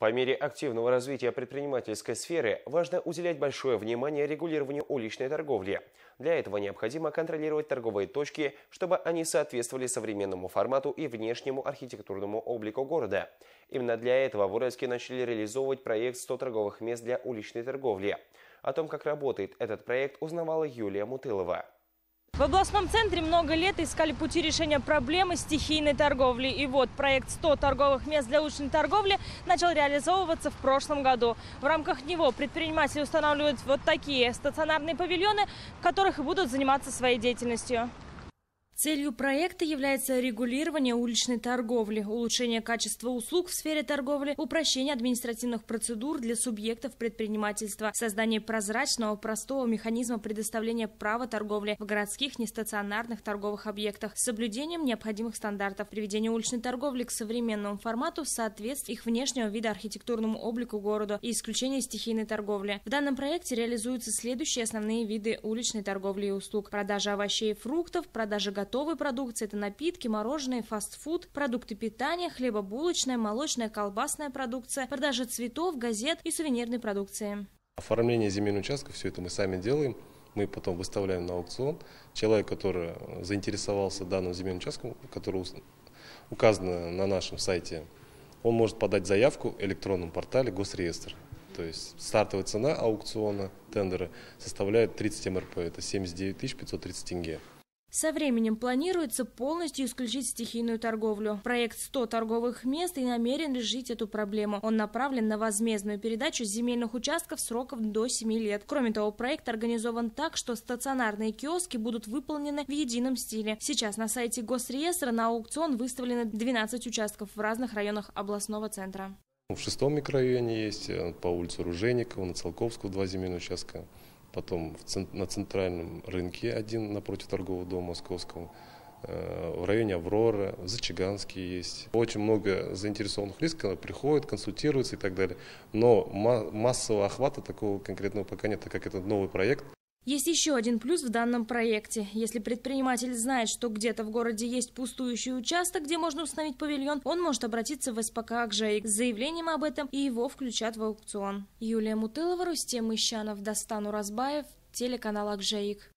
По мере активного развития предпринимательской сферы важно уделять большое внимание регулированию уличной торговли. Для этого необходимо контролировать торговые точки, чтобы они соответствовали современному формату и внешнему архитектурному облику города. Именно для этого в Уральске начали реализовывать проект «100 торговых мест для уличной торговли». О том, как работает этот проект, узнавала Юлия Мутылова. В областном центре много лет искали пути решения проблемы стихийной торговли. И вот проект «100 торговых мест для уличной торговли» начал реализовываться в прошлом году. В рамках него предприниматели устанавливают вот такие стационарные павильоны, в которых и будут заниматься своей деятельностью. Целью проекта является регулирование уличной торговли, улучшение качества услуг в сфере торговли, упрощение административных процедур для субъектов предпринимательства, создание прозрачного, простого механизма предоставления права торговли в городских нестационарных торговых объектах с соблюдением необходимых стандартов, приведение уличной торговли к современному формату в соответствии их внешнего вида архитектурному облику города и исключение стихийной торговли. В данном проекте реализуются следующие основные виды уличной торговли и услуг: продажа овощей и фруктов, продажа готовой продукции, это напитки, мороженое, фастфуд, продукты питания, хлебобулочная, молочная, колбасная продукция, продажа цветов, газет и сувенирной продукции. Оформление земельных участков, все это мы сами делаем. Мы потом выставляем на аукцион. Человек, который заинтересовался данным земельным участком, который указан на нашем сайте, он может подать заявку в электронном портале Госреестр. То есть стартовая цена аукциона, тендера, составляет 30 МРП, это 79 530 тенге. Со временем планируется полностью исключить стихийную торговлю. Проект «100 торговых мест» и намерен решить эту проблему. Он направлен на возмездную передачу земельных участков сроком до 7 лет. Кроме того, проект организован так, что стационарные киоски будут выполнены в едином стиле. Сейчас на сайте Госреестра на аукцион выставлены 12 участков в разных районах областного центра. В 6-м микрорайоне есть, по улице Ружейникова, на Циолковского 2 земельных участка. Потом на центральном рынке один напротив торгового дома московского, в районе Авроры, в Зачаганский есть. Очень много заинтересованных лиц, которые приходят, консультируются и так далее. Но массового охвата такого конкретного пока нет, так как это новый проект. Есть еще один плюс в данном проекте. Если предприниматель знает, что где-то в городе есть пустующий участок, где можно установить павильон, он может обратиться в СПК «Акжеик» с заявлением об этом, и его включат в аукцион. Юлия Мутылова, Рустем Ищанов, Дастан Уразбаев, телеканал «Акжеик».